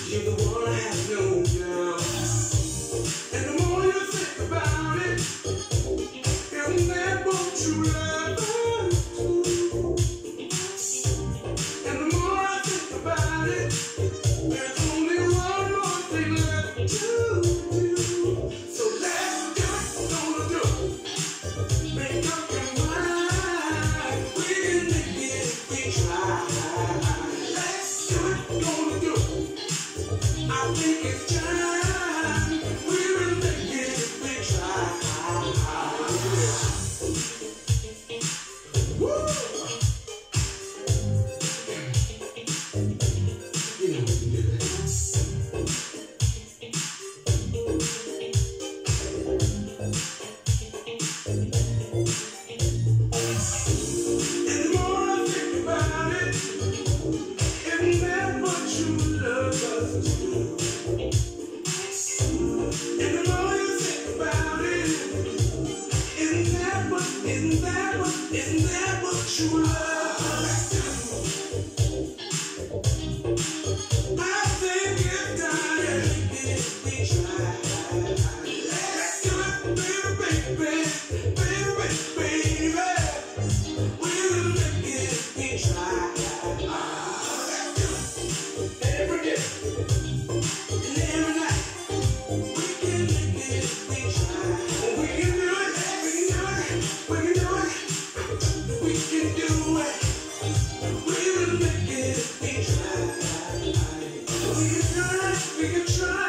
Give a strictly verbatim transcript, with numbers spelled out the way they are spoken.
You're the one I have no doubt. And the more you think about it, isn't that what you love? And the more I think about it, there's only one more thing left to do. So let's do it, gonna do it. Make up your mind. We can make it if we try. Let's do it, gonna do it. I think it's time. We will make it if we try. Woo! You know we can do that. And the more I think about it, isn't that what you love us to do? And the more you think about it, isn't that what, isn't that what, isn't that what you love us to do? I think it's time if we try. Let's do it, baby, baby, baby, baby, baby. We'll make it if we try. Let's do it every day and every night. We can make it if we try. We can do it, we can do it, we can do it. We can do it. We will make it if we try. We can try, we can try.